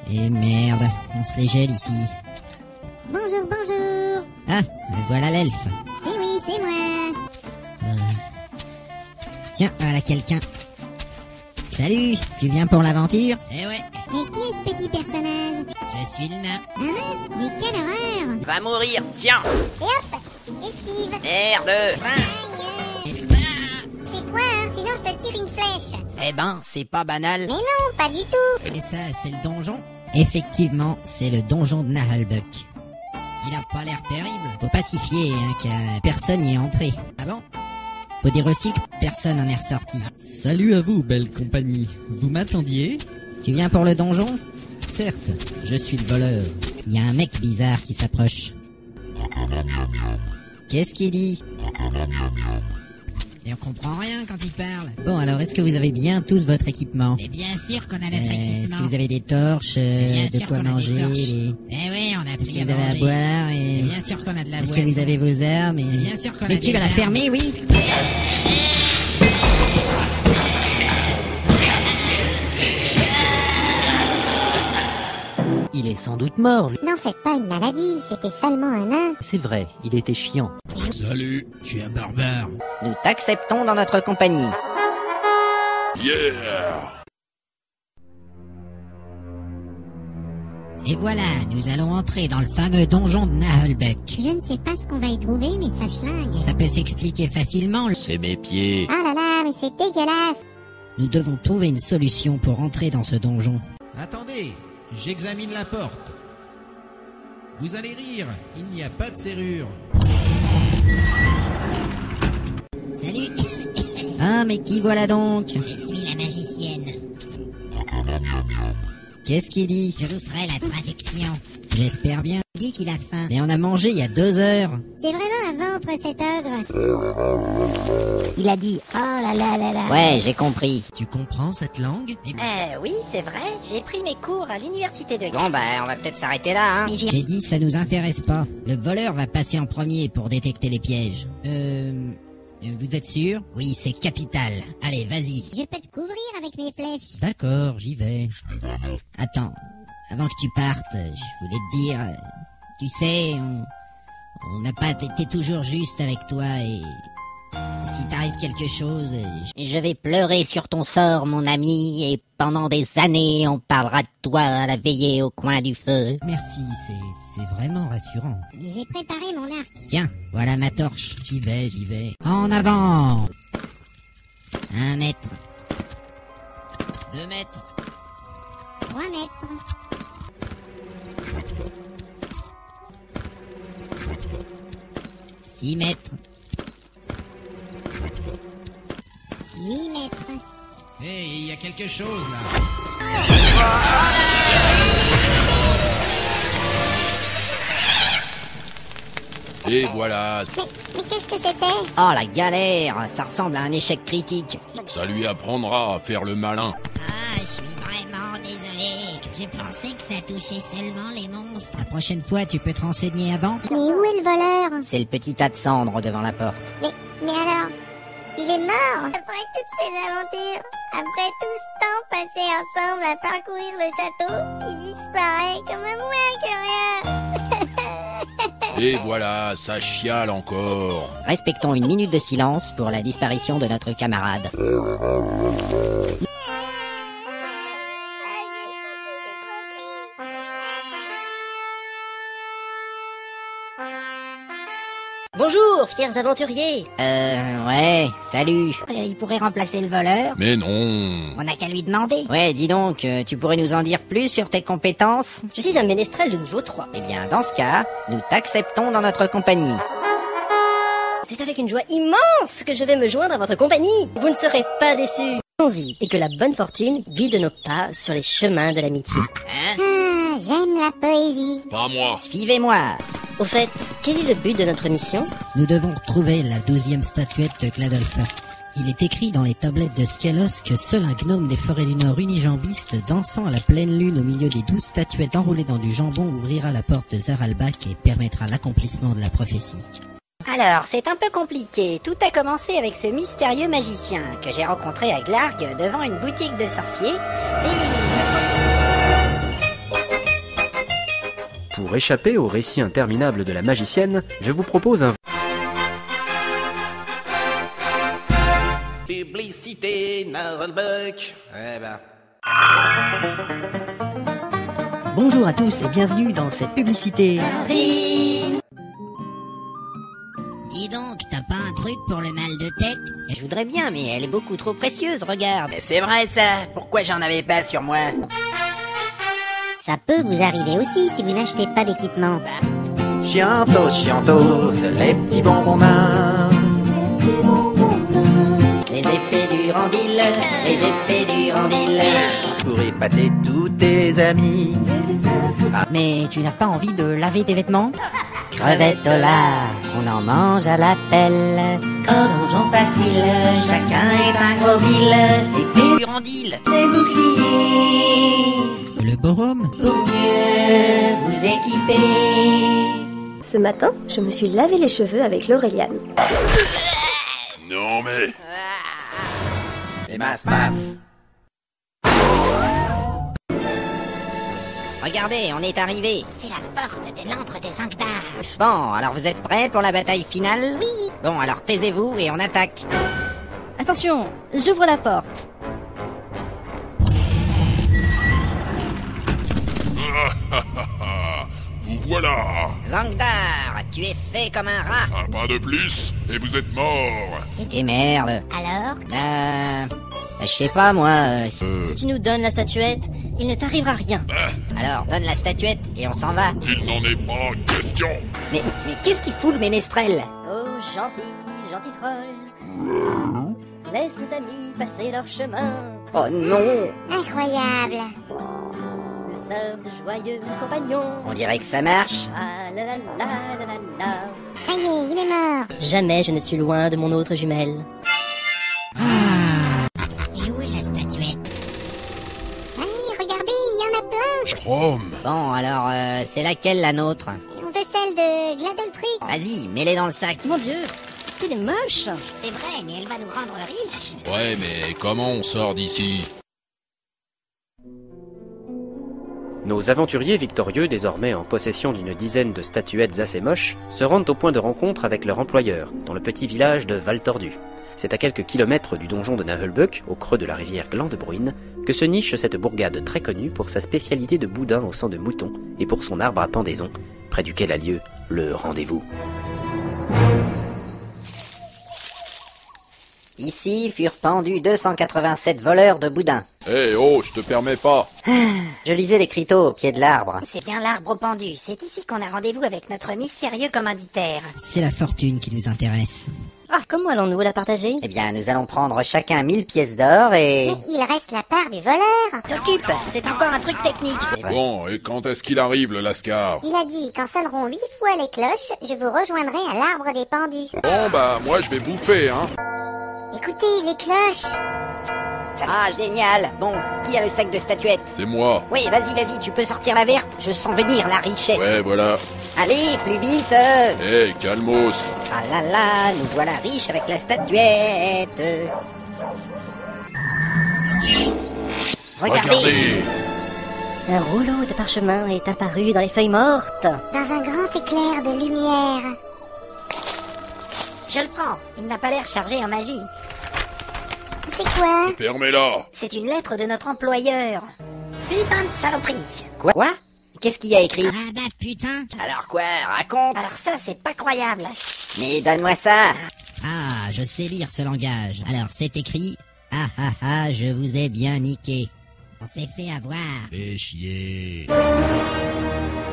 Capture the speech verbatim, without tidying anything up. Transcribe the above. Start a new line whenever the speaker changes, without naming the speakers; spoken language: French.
Et merde, on se les gèle ici.
Bonjour, bonjour.
Ah, voilà l'elfe.
Eh oui, c'est moi.
Euh... Tiens, voilà quelqu'un. Salut, tu viens pour l'aventure?
Eh ouais.
Et qui est ce petit personnage?
Je suis le nain.
Un nain? Mais quelle horreur!
Va mourir, tiens.
Et hop, esquive.
Merde.
Aïe. Tais-toi, hein, sinon je te tire une flèche.
Eh ben, c'est pas banal.
Mais non, pas du tout.
Et ça, c'est le donjon? Effectivement, c'est le donjon de Nahalbuck. Il a pas l'air terrible. Faut pas s'y fier, hein, car personne n'y est entré. Ah bon? Faut dire aussi que personne n'en est ressorti.
Salut à vous, belle compagnie. Vous m'attendiez?
Tu viens pour le donjon?
Certes, je suis le voleur.
Il y a un mec bizarre qui s'approche. Qu'est-ce qu'il dit?
Et on comprend rien quand il parle.
Bon, alors, est-ce que vous avez bien tous votre équipement?
Et bien sûr qu'on a notre
Euh,
équipement.
Est-ce que vous avez des torches, euh,
Bien
de
sûr
quoi
qu'on a des
manger
torches.
les-
Eh oui, on a
Est-ce
pris
que
à
vous avez à
manger.
boire et...
Et bien sûr qu'on a de la
Est-ce
boisson.
que vous avez vos armes et...
Et bien sûr qu'on a
Mais
des
tu vas la
armes.
fermer, oui?
Il est sans doute mort, lui.
N'en faites pas une maladie, c'était seulement un nain.
C'est vrai, il était chiant.
Salut, je suis un barbare.
Nous t'acceptons dans notre compagnie.
Et voilà, nous allons entrer dans le fameux donjon de Nahalbuck.
Je ne sais pas ce qu'on va y trouver, mais ça schlingue.
Ça peut s'expliquer facilement.
C'est mes pieds.
Ah là là, mais c'est dégueulasse.
Nous devons trouver une solution pour entrer dans ce donjon.
Attendez, j'examine la porte. Vous allez rire, il n'y a pas de serrure.
Salut. Ah, mais qui voilà donc?
Je suis la magicienne.
Qu'est-ce qu'il dit?
Je vous ferai la traduction.
J'espère bien.
Il dit qu'il a faim.
Mais on a mangé il y a deux heures.
C'est vraiment un ventre, cet ogre. Il a dit « Oh là là là là ».
Ouais, j'ai compris.
Tu comprends cette langue? Eh bien,
Euh, oui, c'est vrai, j'ai pris mes cours à l'université de...
Bon bah, on va peut-être s'arrêter là, hein.
Mais j'ai...
J'ai dit ça nous intéresse pas. Le voleur va passer en premier pour détecter les pièges. Euh... Vous êtes sûr? Oui, c'est capital. Allez, vas-y.
Je peux te couvrir avec mes flèches.
D'accord, j'y vais. Attends, avant que tu partes, je voulais te dire... euh, Tu sais, on... On n'a pas été toujours juste avec toi et... Si t'arrive quelque chose... je-
Je vais pleurer sur ton sort, mon ami, et pendant des années, on parlera de toi à la veillée au coin du feu.
Merci, c'est... c'est vraiment rassurant.
J'ai préparé mon arc.
Tiens, voilà ma torche. J'y vais, j'y vais. En avant! Un mètre.
deux mètres.
Trois mètres.
Six mètres.
Huit mètres.
Hé, il y a quelque chose là.
Et voilà,
Mais, mais qu'est-ce que c'était?
Oh, la galère, ça ressemble à un échec critique.
ça lui apprendra à faire le malin.
Ah, je suis vraiment désolé. Je pensais que ça touchait seulement les monstres.
La prochaine fois, tu peux te renseigner avant?
Mais où est le voleur?
C'est le petit tas de cendres devant la porte.
Mais, mais alors, il est mort. Après toutes ces aventures, après tout ce temps passé ensemble à parcourir le château, il disparaît comme un moins que rien.
Et voilà, ça chiale encore.
Respectons une minute de silence pour la disparition de notre camarade.
Bonjour, fiers aventuriers.
Euh, ouais, salut.
Euh, il pourrait remplacer le voleur.
Mais non.
On n'a qu'à lui demander.
Ouais, dis donc, euh, tu pourrais nous en dire plus sur tes compétences?
Je suis un ménestrel de niveau trois.
Eh bien, dans ce cas, nous t'acceptons dans notre compagnie.
C'est avec une joie immense que je vais me joindre à votre compagnie. Vous ne serez pas déçus. Allons-y, et que la bonne fortune guide nos pas sur les chemins de l'amitié.
Ah, j'aime la poésie.
Pas moi.
Suivez-moi.
Au fait, quel est le but de notre mission?
Nous devons trouver la douzième statuette de Gladolfa. Il est écrit dans les tablettes de Skelos que seul un gnome des forêts du Nord unijambiste, dansant à la pleine lune au milieu des douze statuettes enroulées dans du jambon, ouvrira la porte de Zaralbak et permettra l'accomplissement de la prophétie.
Alors, c'est un peu compliqué. Tout a commencé avec ce mystérieux magicien que j'ai rencontré à Glarg devant une boutique de sorciers. Et il...
Pour échapper au récit interminable de la magicienne, je vous propose un...
Publicité, Nullbuck. Eh ben...
Bonjour à tous et bienvenue dans cette publicité.
Dis donc, t'as pas un truc pour le mal de tête?
Je voudrais bien, mais elle est beaucoup trop précieuse, regarde.
C'est vrai ça, pourquoi j'en avais pas sur moi?
Ça peut vous arriver aussi si vous n'achetez pas d'équipement.
Chiantos, chiantos, les petits bonbons nains.
Les épées du Randil, les épées du Randil.
Pour épater tous tes amis.
Mais tu n'as pas envie de laver tes vêtements?
Crevettes au lard, on en mange à la pelle. Donjon facile, chacun est un gros vil. Épée du Randil, des boucliers.
Le Borum?
Pour mieux vous équiper.
Ce matin, je me suis lavé les cheveux avec l'Auréliane.
Non mais...
Les masses paf.
Regardez, on est arrivé.
C'est la porte de l'antre des Sanctars.
Bon, alors vous êtes prêts pour la bataille finale?
Oui.
Bon, alors taisez-vous et on attaque.
Attention, j'ouvre la porte.
Vous voilà.
Zangdar, tu es fait comme un rat.
Ah, pas de plus, et vous êtes mort.
Et merde.
Alors?
Euh... Je sais pas, moi... Euh...
Si tu nous donnes la statuette, il ne t'arrivera rien.
Alors, donne la statuette et on s'en va.
Il n'en est pas question.
Mais, mais qu'est-ce qu'il fout, le ménestrel?
Oh, gentil, gentil troll. Laisse mes amis passer leur chemin.
Oh non.
Incroyable.
Nous sommes de joyeux compagnons.
On dirait que ça marche.
Ah la la la la la la.
Ça y est, il est mort.
Jamais je ne suis loin de mon autre jumelle.
Et où est la statuette?
Allez, regardez, il y en a plein.
Strom.
Bon, alors, euh, c'est laquelle la nôtre?
Et on veut celle de Gladoltruc.
Vas-y, mets-les dans le sac.
Mon Dieu, il est moche.
C'est vrai, mais elle va nous rendre riches.
Ouais, mais comment on sort d'ici?
Nos aventuriers victorieux, désormais en possession d'une dizaine de statuettes assez moches, se rendent au point de rencontre avec leur employeur, dans le petit village de Val-Tordu. C'est à quelques kilomètres du donjon de Naheulbeuk, au creux de la rivière Glandebruine, que se niche cette bourgade très connue pour sa spécialité de boudin au sang de mouton et pour son arbre à pendaison, près duquel a lieu le rendez-vous.
Ici furent pendus deux cent quatre-vingt-sept voleurs de boudin.
Eh hey, oh, je te permets pas.
Je lisais l'écriteau au pied de l'arbre.
C'est bien l'arbre pendu. C'est ici qu'on a rendez-vous avec notre mystérieux commanditaire.
C'est la fortune qui nous intéresse.
Ah, comment allons-nous la partager?
Eh bien, nous allons prendre chacun mille pièces d'or et...
Mais il reste la part du voleur.
T'occupe, c'est encore un truc technique.
Bon, et quand est-ce qu'il arrive, le Lascar?
Il a dit, quand sonneront huit fois les cloches, je vous rejoindrai à l'arbre des pendus.
Bon, bah, moi, je vais bouffer, hein.
Écoutez, les cloches.
Ah, génial. Bon, qui a le sac de statuettes?
C'est moi.
Oui, vas-y, vas-y, tu peux sortir la verte. Je sens venir la richesse.
Ouais, voilà.
Allez, plus vite.
Eh, hey, calmos.
Ah là là, nous voilà riches avec la statuette. Regardez.
Regardez.
Un rouleau de parchemin est apparu dans les feuilles mortes.
Dans un grand éclair de lumière.
Je le prends. Il n'a pas l'air chargé en magie.
C'est quoi?
Fermez-la.
C'est une lettre de notre employeur. Putain de saloperie. Quoi? Quoi? Qu'est-ce qu'il y a écrit?
Ah bah putain.
Alors quoi? Raconte.
Alors ça, c'est pas croyable.
Mais donne-moi ça.
Ah, je sais lire ce langage. Alors c'est écrit. Ah ah ah, je vous ai bien niqué. On s'est fait avoir.
Fais chier.